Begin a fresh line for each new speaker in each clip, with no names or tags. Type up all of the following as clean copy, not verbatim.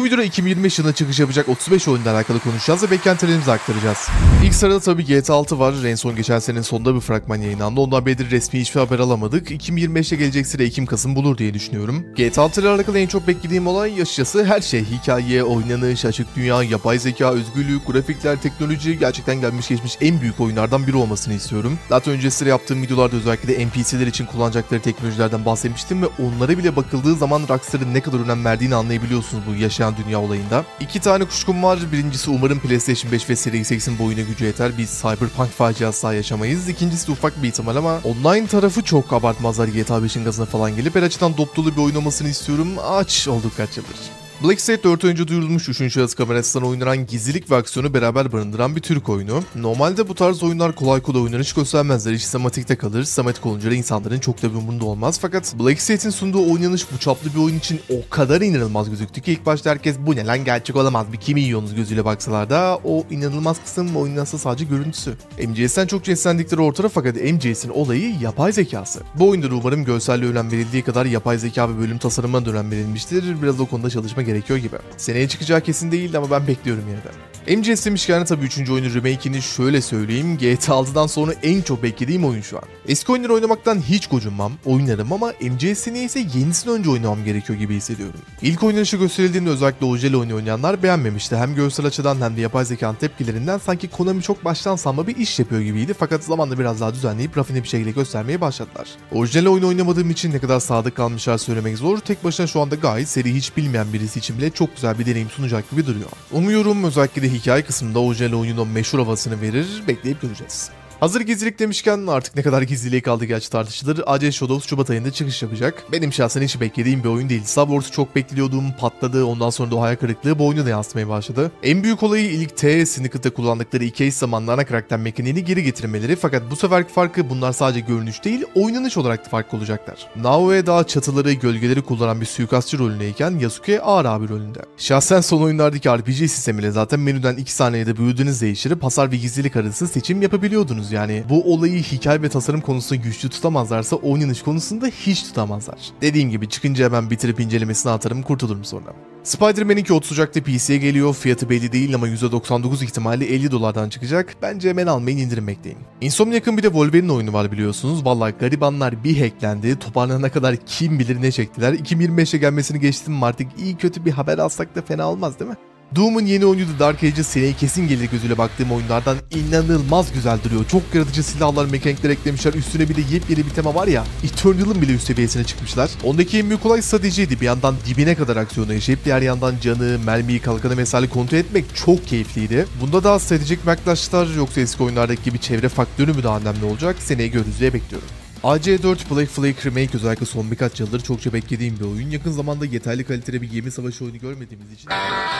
Bu videoda 2025 yılında çıkış yapacak 35 oyunla alakalı konuşacağız ve beklentilerimizi aktaracağız. İlk sırada tabii GTA 6 var. En son geçen senenin sonunda bir fragman yayınlandı. Ondan beridir resmi hiçbir haber alamadık. 2025'te gelecek sıra Ekim-Kasım bulur diye düşünüyorum. GTA 6 ile alakalı en çok beklediğim olay açıkçası her şey. Hikaye, oynanış, açık dünya, yapay zeka, özgürlük, grafikler, teknoloji gerçekten gelmiş geçmiş en büyük oyunlardan biri olmasını istiyorum. Zaten öncesinde yaptığım videolarda özellikle de NPC'ler için kullanacakları teknolojilerden bahsetmiştim ve onlara bile bakıldığı zaman Rockstar'ın ne kadar önem verdiğini anlayabiliyorsunuz bu yaşayan dünya olayında. İki tane kuşkum var. Birincisi umarım PlayStation 5 ve Series X'in boyuna gücü yeter. Biz Cyberpunk faciası daha yaşamayız. İkincisi de ufak bir ihtimal ama online tarafı çok abartmazlar GTA 5'in gazına falan gelip her açıdan dop dolu bir oyun olmasını istiyorum. Aç olduk kaç yıldır. Blackstake 4 önce duyurulmuş 3. şahıs kamerasından oynanan gizlilik ve aksiyonu beraber barındıran bir Türk oyunu. Normalde bu tarz oyunlar kolay kolay oynanış göstermezler. İş sematikte kalır. Sematik olunca da insanların çok da bir umurunda olmaz. Fakat Blackstake'in sunduğu oynanış bu çaplı bir oyun için o kadar inanılmaz gözüktü ki ilk başta herkes bu ne lan gerçek olamaz bir kimi yiyorsunuz gözüyle baksalar da o inanılmaz kısım oyunun aslında sadece görüntüsü. MGS'ten çok cinslendikleri ortada fakat MGS'in olayı yapay zekası. Bu oyunda da umarım görselliğe önem verildiği kadar yapay zeka ve bölüm tasarımına da önem verilmiştir. Biraz o konuda çalışma gerekiyor gibi. Seneye çıkacağı kesin değildi ama ben bekliyorum yine de. MGS demişken tabii 3. oyunun remake'ini şöyle söyleyeyim. GTA 6'dan sonra en çok beklediğim oyun şu an. Eski oyunları oynamaktan hiç gocunmam, oynarım ama MGS'i neyse yenisini önce oynamam gerekiyor gibi hissediyorum. İlk oynanışı gösterildiğinde özellikle orijinal oyunu oynayanlar beğenmemişti. Hem görsel açıdan hem de yapay zekanın tepkilerinden sanki Konami çok baştan sanma bir iş yapıyor gibiydi fakat zamanla biraz daha düzenleyip rafine bir şekilde göstermeye başladılar. Orijinal oyunu oynamadığım için ne kadar sadık kalmışlar söylemek zor. Tek başına şu anda gayet seri hiç bilmeyen birisi için bile çok güzel bir deneyim sunacak gibi duruyor. Umuyorum özellikle de hikaye kısmında orijinal oyunun o meşhur havasını verir, bekleyip göreceğiz. Hazır gizlilik demişken artık ne kadar gizliliğe kaldı gerçi tartışılır. AC Shadows Şubat ayında çıkış yapacak. Benim şahsen hiç beklediğim bir oyun değil. Star Wars'u çok bekliyordum, patladı, ondan sonra da o hayal kırıklığı bu oyunu da yansımaya başladı. En büyük olayı ilk Syndicate'da kullandıkları 2 eş zamanlı ana karakter mekaniğini geri getirmeleri fakat bu seferki farkı bunlar sadece görünüş değil, oynanış olarak da farklı olacaklar. Naoe daha çatıları, gölgeleri kullanan bir suikastçı rolündeyken Yasuke ağır abi rolünde. Şahsen son oyunlardaki RPG sistemiyle zaten menüden 2 saniyede büyüdüğünüz değiştirip hasar ve gizlilik arası seçim yapabiliyordunuz. Yani bu olayı hikaye ve tasarım konusunda güçlü tutamazlarsa oynanış konusunda hiç tutamazlar. Dediğim gibi çıkınca hemen bitirip incelemesini atarım kurtulurum sonra. Spider-Man 2 30 Ocak'ta PC'ye geliyor. Fiyatı belli değil ama %99 ihtimalle $50'dan çıkacak. Bence hemen almayın indirim bekleyin. Insomniac'ın bir de Wolverine oyunu var biliyorsunuz. Vallahi garibanlar bir hacklendi. Toparlanana kadar kim bilir ne çektiler. 2025'e gelmesini geçtim artık iyi kötü bir haber alsak da fena olmaz değil mi? Doom'un yeni oyunu da Dark Ages seneye kesin gelir gözüyle baktığım oyunlardan inanılmaz güzel duruyor. Çok yaratıcı silahlar, mekanikler eklemişler. Üstüne bir de yepyeni bir tema var ya. Eternal'ın bile üst seviyesine çıkmışlar. Ondaki en büyük olay stratejiydi. Bir yandan dibine kadar aksiyonu yaşayıp diğer yandan canı, mermiyi, kalkanı mesela kontrol etmek çok keyifliydi. Bunda daha stratejik mi yaklaştılar yoksa eski oyunlardaki gibi çevre faktörü mü daha önemli olacak? Seneye görürüz diye bekliyorum. AC4 Black Flag Remake özellikle son birkaç yıldır çokça beklediğim bir oyun. Yakın zamanda yeterli kalitede bir gemi savaşı oyunu görmediğimiz için...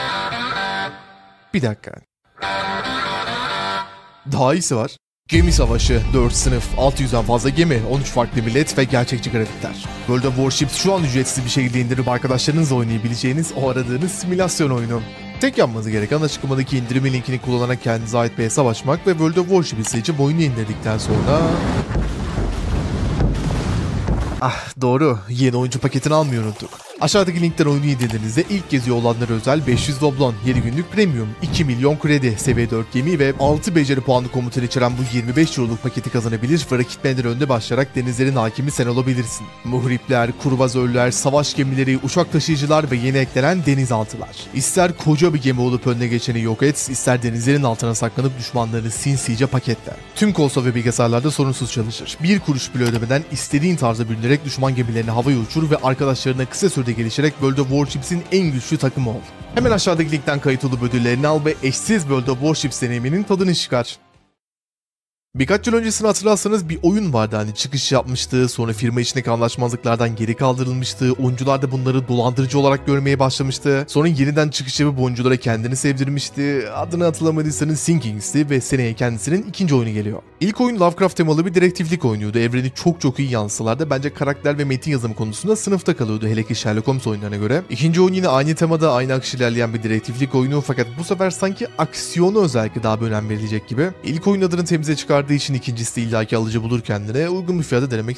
Bir dakika. Daha iyisi var. Gemi savaşı, 4 sınıf, 600'den fazla gemi, 13 farklı millet ve gerçekçi grafikler. World of Warships şu an ücretsiz bir şekilde indirip arkadaşlarınızla oynayabileceğiniz o aradığınız simülasyon oyunu. Tek yapmanız gereken açıklamadaki indirme linkini kullanarak kendinize ait bir hesap açmak ve World of Warship'i seçip oyunu indirdikten sonra... Ah doğru, yeni oyuncu paketini almayı unuttuk. Aşağıdaki linkten oyunu indirdiğinizde ilk geziyor olanlara özel 500 doblon, 7 günlük premium, 2 milyon kredi, seviye 4 gemi ve 6 beceri puanlı komutan içeren bu 25 euroluk paketi kazanabilir ve rakiplerden önde başlayarak denizlerin hakimi sen olabilirsin. Muhripler, kurvazörler, savaş gemileri, uçak taşıyıcılar ve yeni eklenen denizaltılar. İster koca bir gemi olup önüne geçeni yok et, ister denizlerin altına saklanıp düşmanlarını sinsice paketler. Tüm konsol ve bilgisayarlarda sorunsuz çalışır. Bir kuruş bile ödemeden istediğin tarzda bürünerek düşman gemilerini havaya uçur ve arkadaşlarına kısa sürede gelişerek World of Warships'in en güçlü takımı ol. Hemen aşağıdaki linkten kayıt olup ödüllerini al ve eşsiz World of Warships deneyiminin tadını çıkar. Birkaç yıl öncesini hatırlarsanız bir oyun vardı hani çıkış yapmıştı, sonra firma içindeki anlaşmazlıklardan geri kaldırılmıştı, oyuncular da bunları dolandırıcı olarak görmeye başlamıştı, sonra yeniden çıkış yapıp oyunculara kendini sevdirmişti, adını hatırlamadıysanız Sinkings'ti ve seneye kendisinin ikinci oyunu geliyor. İlk oyun Lovecraft temalı bir dedektiflik oynuyordu, evreni çok iyi yansılardı, bence karakter ve metin yazımı konusunda sınıfta kalıyordu hele ki Sherlock Holmes oyunlarına göre. İkinci oyun yine aynı temada, aynı akış ilerleyen bir dedektiflik oyunu fakat bu sefer sanki aksiyonu özellikle daha bir önem verilecek gibi. İlk oyun adını temize çıkardığı için ikincisi de illaki alıcı bulur kendine, uygun bir fiyata denemek isterim.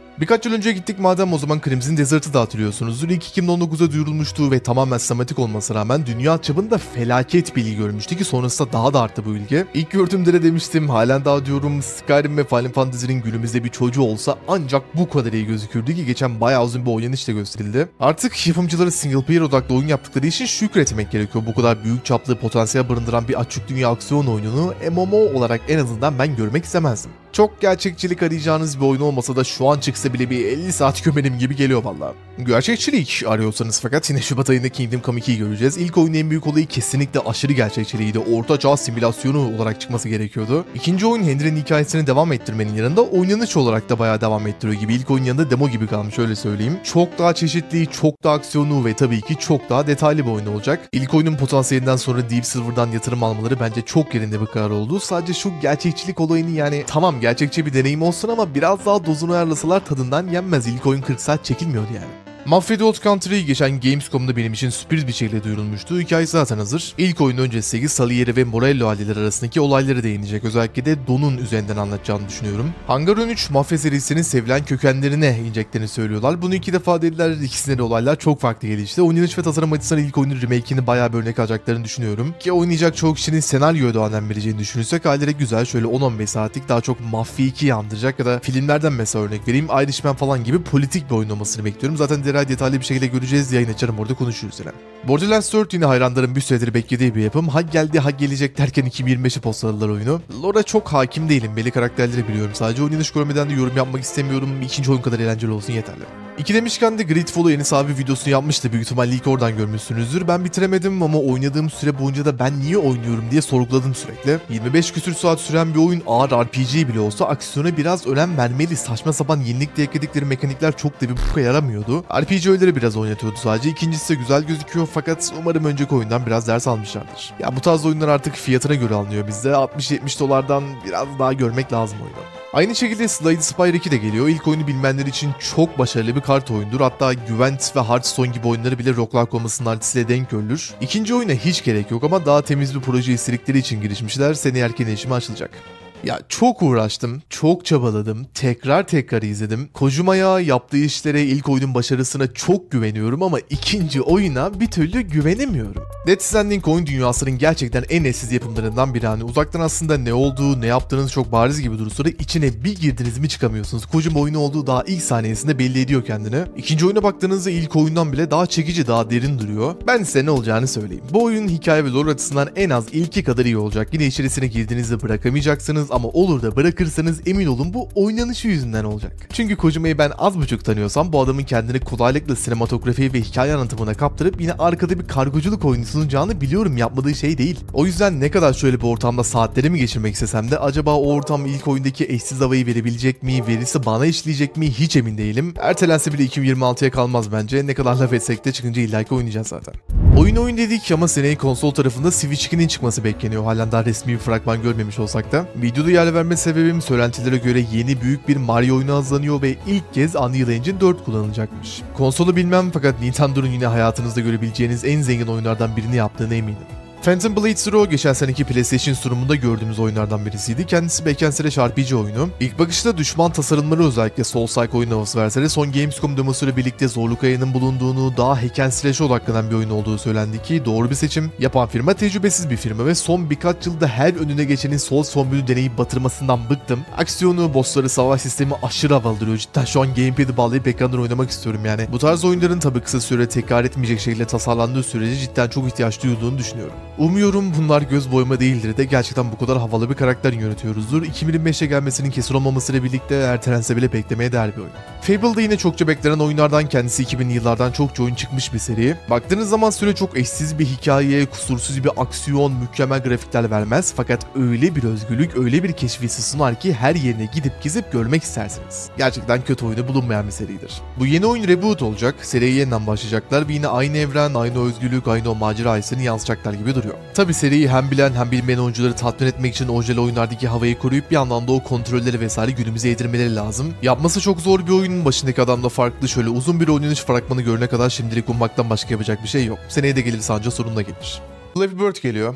Birkaç yıl önce gittik madem o zaman Crimson Desert'ı da hatırlıyorsunuzdur. İlk 2019'da duyurulmuştu ve tamamen sinematik olmasına rağmen dünya çapında felaket bir ilgi görmüştü ki sonrasında daha da arttı bu ilgi. İlk gördüğümde de demiştim, halen daha diyorum, Skyrim ve Final Fantasy'nin günümüzde bir çocuğu olsa ancak bu kadar iyi gözükürdü ki geçen bayağı uzun bir oynanış da gösterildi. Artık yapımcıları single player odaklı oyun yaptıkları için şükretmek gerekiyor. Bu kadar büyük çaplı potansiyel barındıran bir açık dünya aksiyon oyununu MMO olarak en azından ben görmek istemezdim. Çok gerçekçilik arayacağınız bir oyun olmasa da şu an çıksa bile bir 50 saat gömerim gibi geliyor valla. Gerçekçilik arıyorsanız fakat yine Şubat ayında Kingdom Come 2'yi göreceğiz. İlk oyunun en büyük olayı kesinlikle aşırı gerçekçiliğiydi. Orta çağ simülasyonu olarak çıkması gerekiyordu. İkinci oyun Henry'nin hikayesini devam ettirmenin yanında oynanış olarak da bayağı devam ettiriyor gibi. İlk oyun yanında demo gibi kalmış, öyle söyleyeyim. Çok daha çeşitli, çok daha aksiyonlu ve tabii ki çok daha detaylı bir oyun olacak. İlk oyunun potansiyelinden sonra Deep Silver'dan yatırım almaları bence çok yerinde bir karar oldu. Sadece şu gerçekçilik olayını, yani tamam gerçekçi bir deneyim olsun ama biraz daha dozunu ayarlasalar tadından yenmez. İlk oyun 40 saat çekilmiyordu yani. Mafia The Old Country geçen Gamescom'da benim için sürpriz bir şekilde duyurulmuştu. Hikayesi zaten hazır. İlk oyun öncesi Salieri ve Morello aileleri arasındaki olayları değinecek. Özellikle de Don'un üzerinden anlatacağını düşünüyorum. Hangar 13 mafya serisinin sevilen kökenlerine ineceklerini söylüyorlar. Bunu 2 defa dediler. İkisinde de olaylar çok farklı gelişti. Oynanış ve tasarım açısından ilk oyunun remake'ini bayağı bir örnek alacaklarını düşünüyorum. Ki oynayacak çoğu kişinin senaryoya da önem vereceğini düşünürsek aileleri güzel, şöyle 10-15 saatlik daha çok Mafya 2'yi andıracak ya da filmlerden mesela örnek vereyim, Irishman falan gibi politik bir oyun olmasını bekliyorum. Zaten detaylı bir şekilde göreceğiz. Yayın açarım, orada konuşuruz yine. Borderlands 4 yine hayranların bir süredir beklediği bir yapım. Ha geldi ha gelecek derken 2025'i postladılar oyunu. Lore'a çok hakim değilim. Belli karakterleri biliyorum. Sadece oynanış görmeden de yorum yapmak istemiyorum. İkinci oyun kadar eğlenceli olsun yeterli. İki demişken de Gridfall'u Enis abi videosunu yapmıştı. Büyük ihtimalle ilk oradan görmüşsünüzdür. Ben bitiremedim ama oynadığım süre boyunca da ben niye oynuyorum diye sorguladım sürekli. 25 küsür saat süren bir oyun, ağır RPG bile olsa aksiyona biraz önem vermeli. Saçma sapan yenilikle ekledikleri mekanikler çok da bir buka yaramıyordu. RPG öğeleri biraz oynatıyordu sadece. İkincisi de güzel gözüküyor fakat umarım önceki oyundan biraz ders almışlardır. Ya bu tarz oyunlar artık fiyatına göre alınıyor bizde. 60-70 dolardan biraz daha görmek lazım oyunu. Aynı şekilde Slade Spire 2 de geliyor. İlk oyunu bilmeyenler için çok başarılı bir kart oyundur. Hatta Gwent ve Hearthstone gibi oyunları bile roguelike olmasının artısıyla denk görülür. İkinci oyuna hiç gerek yok ama daha temiz bir proje istedikleri için girişmişler. Seneye erken erişime açılacak. Ya çok uğraştım, çok çabaladım, tekrar izledim. Kojima'ya yaptığı işlere, ilk oyunun başarısına çok güveniyorum ama ikinci oyuna bir türlü güvenemiyorum. Death Stranding oyun dünyasının gerçekten en eşsiz yapımlarından biri. Hani uzaktan aslında ne olduğu, ne yaptığınız çok bariz gibi durursa da içine bir girdiniz mi çıkamıyorsunuz. Kojima oyunu olduğu daha ilk saniyesinde belli ediyor kendini. İkinci oyuna baktığınızda ilk oyundan bile daha çekici, daha derin duruyor. Ben size ne olacağını söyleyeyim. Bu oyunun hikaye ve lore açısından en az ilki kadar iyi olacak. Yine içerisine girdiğinizde bırakamayacaksınız ama olur da bırakırsanız emin olun bu oynanışı yüzünden olacak. Çünkü Kojima'yı ben az buçuk tanıyorsam bu adamın kendini kolaylıkla sinematografi ve hikaye anlatımına kaptırıp yine arkada bir kargoculuk oyunu sunacağını biliyorum, yapmadığı şey değil. O yüzden ne kadar şöyle bir ortamda saatlerimi geçirmek istesem de acaba o ortam ilk oyundaki eşsiz havayı verebilecek mi, verisi bana işleyecek mi hiç emin değilim. Ertelense bile 2026'ya kalmaz bence. Ne kadar laf etsek de çıkınca illaki oynayacağız zaten. Oyun dedik ama seneye konsol tarafında Switch 2'nin çıkması bekleniyor. Halen daha resmi bir fragman görmemiş olsak da. Videoda yer verme sebebim söylentilere göre yeni büyük bir Mario oyunu hazırlanıyor ve ilk kez Unreal Engine 4 kullanılacakmış. Konsolu bilmem fakat Nintendo'nun yine hayatınızda görebileceğiniz en zengin oyunlardan birini yaptığına eminim. Phantom Blade Zero geçen seneki PlayStation sunumunda gördüğümüz oyunlardan birisiydi. Kendisi backend RPG oyunu. İlk bakışta düşman tasarımları özellikle Souls-like oyun havası verse de son Gamescom demosuyla birlikte zorluk ayarının bulunduğunu, daha hack and slash'e odaklanan bir oyun olduğu söylendi ki doğru bir seçim. Yapan firma tecrübesiz bir firma ve son birkaç yılda her önüne geçenin Souls formülü deneyip batırmasından bıktım. Aksiyonu, bossları, savaş sistemi aşırı havalı duruyor. Cidden şu an gamepad'i bağlayıp ekrandan oynamak istiyorum yani. Bu tarz oyunların tabii kısa süre tekrar etmeyecek şekilde tasarlandığı sürece cidden çok ihtiyaç duyulduğunu düşünüyorum. Umuyorum bunlar göz boyama değildir de gerçekten bu kadar havalı bir karakter yönetiyoruzdur. 2025'e gelmesinin kesin olmamasıyla birlikte ertelense bile beklemeye değer bir oyun. Fable da yine çokça beklenen oyunlardan, kendisi 2000'li yıllardan çokça oyun çıkmış bir seri. Baktığınız zaman süre çok eşsiz bir hikaye, kusursuz bir aksiyon, mükemmel grafikler vermez fakat öyle bir özgürlük, öyle bir keşfiyesi sunar ki her yerine gidip gezip görmek istersiniz. Gerçekten kötü oyunu bulunmayan bir seridir. Bu yeni oyun reboot olacak, seriye yeniden başlayacaklar ve yine aynı evren, aynı özgürlük, aynı o macera hissini yansıtacaklar gibi duruyor. Tabi seriyi hem bilen hem bilmeyen oyuncuları tatmin etmek için orijinal oyunlardaki havayı koruyup bir yandan da o kontrolleri vesaire günümüze yedirmeleri lazım. Yapması çok zor bir oyunun, başındaki adam da farklı, şöyle uzun bir oynanış fragmanı görene kadar şimdilik ummaktan başka yapacak bir şey yok. Seneye de gelirse anca sorunla gelir. Flappy Bird geliyor.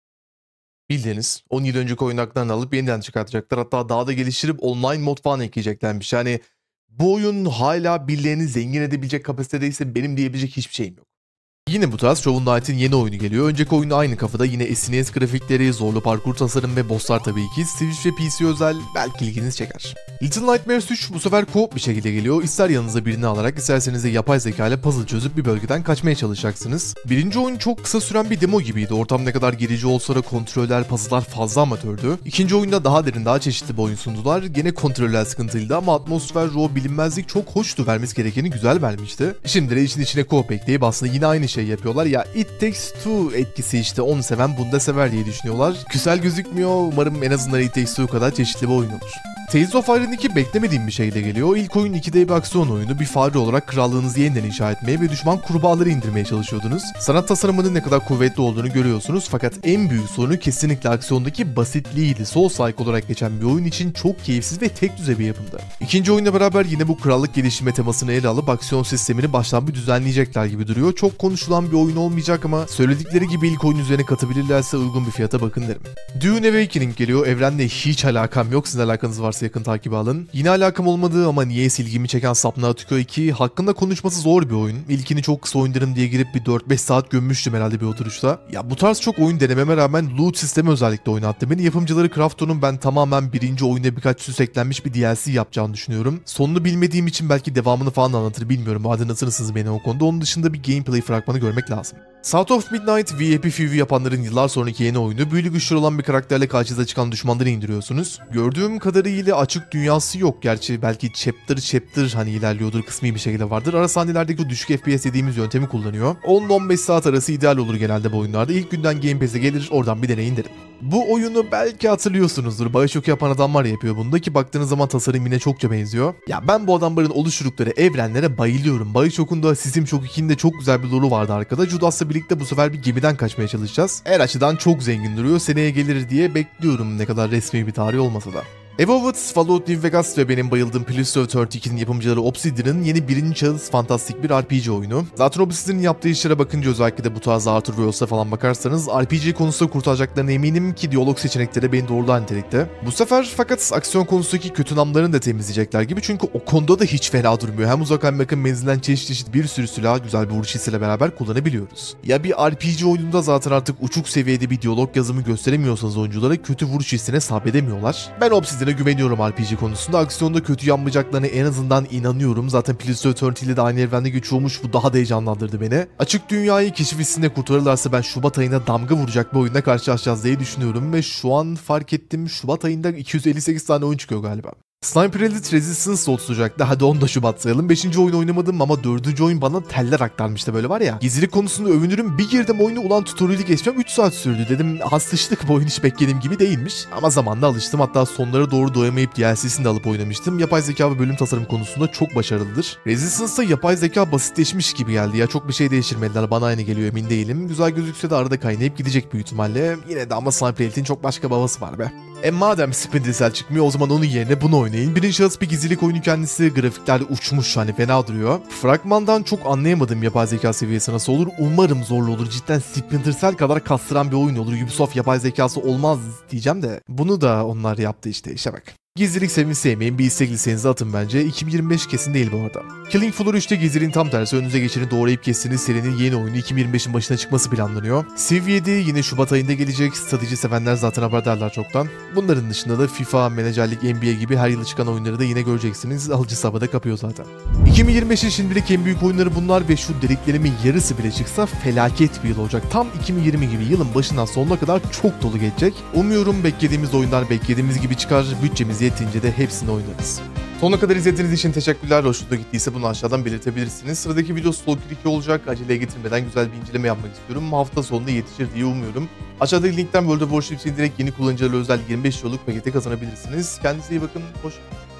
Bildiğiniz 10 yıl önceki oyun haklarını alıp yeniden çıkartacaklar. Hatta daha da geliştirip online mod falan ekleyeceklermiş. Yani Bu oyun hala birilerini zengin edebilecek kapasitedeyse benim diyebilecek hiçbir şeyim yok. Yine bu tarz Shovel Knight'in yeni oyunu geliyor. Önceki oyunda aynı kafada yine SNES grafikleri, zorlu parkur tasarım ve bosslar tabii ki. Switch ve PC özel, belki ilginizi çeker. Little Nightmares 3 bu sefer co-op bir şekilde geliyor. İster yanınıza birini alarak isterseniz de yapay zeka ile puzzle çözüp bir bölgeden kaçmaya çalışacaksınız. Birinci oyun çok kısa süren bir demo gibiydi. Ortam ne kadar gerici olsa da kontroller, puzzle'lar fazla amatördü. İkinci oyunda daha derin, daha çeşitli bir oyun sundular. Gene kontroller sıkıntılıydı ama atmosfer, raw, bilinmezlik çok hoştu. Vermesi gerekeni güzel vermişti. Şimdi de için içine co-op ekleyip aslında yine aynı şey yapıyorlar. Ya It Takes Two etkisi işte, onu seven bunu da sever diye düşünüyorlar. Güzel gözükmüyor. Umarım en azından It Takes Two kadar çeşitli bir oyun olur. Tales of Iron 2 beklemediğim bir şeyle geliyor. İlk oyun 2D bir aksiyon oyunu. Bir fare olarak krallığınızı yeniden inşa etmeye ve düşman kurbağaları indirmeye çalışıyordunuz. Sanat tasarımının ne kadar kuvvetli olduğunu görüyorsunuz fakat en büyük sorunu kesinlikle aksiyondaki basitliğiydi. Souls-like olarak geçen bir oyun için çok keyifsiz ve tek düze bir yapımdı. İkinci oyunla beraber yine bu krallık geliştirme temasını ele alıp aksiyon sistemini baştan bir düzenleyecekler gibi duruyor. Çok konuşulan bir oyun olmayacak ama söyledikleri gibi ilk oyun üzerine katabilirlerse uygun bir fiyata bakın derim. Dune Awakening geliyor. Evrenle hiç alakam yok. Sizin alakanız varsa yakın takibi alın. Yine alakam olmadığı ama niye ilgimi çeken Subnautica 2 hakkında konuşması zor bir oyun. İlkini çok kısa oynarım diye girip bir 4-5 saat gömmüştüm herhalde bir oturuşta. Ya bu tarz çok oyun denememe rağmen loot sistemi özellikle oynattı beni. Yapımcıları Krafton'un ben tamamen birinci oyuna birkaç süs eklenmiş bir DLC yapacağını düşünüyorum. Sonunu bilmediğim için belki devamını falan anlatır bilmiyorum. Hadi nasılsınız beni o konuda. Onun dışında bir gameplay fragmanı görmek lazım. South of Midnight, We Happy Few'yu yapanların yıllar sonraki yeni oyunu. Büyülü güçlü olan bir karakterle karşınıza çıkan düşmanları indiriyorsunuz. Gördüğüm kadarıyla açık dünyası yok. Gerçi belki chapter hani ilerliyordur, kısmi bir şekilde vardır. Ara sahnelerdeki o düşük FPS dediğimiz yöntemi kullanıyor. 10-15 saat arası ideal olur genelde bu oyunlarda. İlk günden Game Pass'e gelir, oradan bir deneyin derim. Bu oyunu belki hatırlıyorsunuzdur. BioShock yapan adamlar yapıyor bunda ki baktığınız zaman tasarım yine çokça benziyor. Ya ben bu adamların oluşturdukları evrenlere bayılıyorum. BioShock'un da System Shock 2'nin de çok güzel bir lore'u vardı arkada. Judas'la birlikte bu sefer bir gemiden kaçmaya çalışacağız. Her açıdan çok zengin duruyor. Seneye gelir diye bekliyorum, ne kadar resmi bir tarih olmasa da. Evolved, Fallout New Vegas ve benim bayıldığım Plutio 32'nin yapımcıları Obsidian'ın yeni birinci şahıs fantastik bir RPG oyunu. Zaten Obsidian'ın yaptığı işlere bakınca özellikle de bu tarz Arthur Wells'a falan bakarsanız RPG konusunda kurtaracaklarına eminim ki diyalog seçenekleri beni doğrudan nitelikte. Bu sefer fakat aksiyon konusundaki kötü namlarını da temizleyecekler gibi çünkü o konuda da hiç fena durmuyor. Hem uzak hem yakın menzilden çeşit bir sürü silah güzel bir vuruş hissiyle beraber kullanabiliyoruz. Ya bir RPG oyununda zaten artık uçuk seviyede bir diyalog yazımı gösteremiyorsanız oyunculara kötü vuruş hissine sabredemiyorlar. Ben Obsidian'a güveniyorum RPG konusunda. Aksiyonda kötü yanmayacaklarına en azından inanıyorum. Zaten Plutio Eternity ile de aynı evrende geçiyormuş. Bu daha da heyecanlandırdı beni. Açık dünyayı keşif hissinde kurtarırlarsa ben Şubat ayına damga vuracak bir oyunla karşılaşacağız diye düşünüyorum ve şu an fark ettim Şubat ayında 258 tane oyun çıkıyor galiba. Sniper Elite Resistance da tutacaktı. Hadi onu da Şubat sayalım. 5. oyun oynamadım ama 4. oyun bana teller aktarmıştı böyle var ya. Gizlilik konusunda övünürüm. Bir girdim oyunu, ulan tutorial'i geçmem 3 saat sürdü. Dedim hastışlık, bu oyun hiç beklediğim gibi değilmiş. Ama zamanla alıştım. Hatta sonlara doğru doyamayıp DLC'sini de alıp oynamıştım. Yapay zeka ve bölüm tasarım konusunda çok başarılıdır. Resistance'da yapay zeka basitleşmiş gibi geldi ya. Çok bir şey değiştirmediler. Bana aynı geliyor, emin değilim. Güzel gözükse de arada kaynayıp gidecek büyük ihtimalle. Yine de ama Sniper Elite'in çok başka bir havası var be. Madem Splinter Cell çıkmıyor o zaman onun yerine bunu oynayın. Birinci şahıs bir gizlilik oyunu kendisi, grafikler uçmuş, hani fena duruyor. Fragmandan çok anlayamadım yapay zeka seviyesi nasıl olur. Umarım zorlu olur. Cidden Splinter Cell kadar kastıran bir oyun olur. Ubisoft yapay zekası olmaz diyeceğim de bunu da onlar yaptı işte, işe bak. Gizlilik sevmeyin, bir istek listenize atın bence. 2025 kesin değil bu arada. Killing Floor 3'te gizliliğin tam tersi, önünüze geçeni doğrayıp kestiğiniz serinin yeni oyunu 2025'in başına çıkması planlanıyor. Civ 7 yine Şubat ayında gelecek. Strateji sevenler zaten haberdarlar çoktan. Bunların dışında da FIFA, menajerlik, NBA gibi her yıl çıkan oyunları da yine göreceksiniz. Alıcı sabada kapıyor zaten. 2025'in şimdilik en büyük oyunları bunlar ve şu dediklerimin yarısı bile çıksa felaket bir yıl olacak. Tam 2020 gibi yılın başından sonuna kadar çok dolu geçecek. Umuyorum beklediğimiz oyunlar beklediğimiz gibi çıkar. Bütçemiz yetince de hepsini oynarız. Sonuna kadar izlediğiniz için teşekkürler. Hoşunuza gittiyse bunu aşağıdan belirtebilirsiniz. Sıradaki video Stalker 2 olacak. Aceleye getirmeden güzel bir inceleme yapmak istiyorum. Hafta sonunda yetişir diye umuyorum. Aşağıdaki linkten World of Warships indirerek yeni kullanıcılarla özel 25 yıllık paketi kazanabilirsiniz. Kendinize iyi bakın. Hoşçakalın.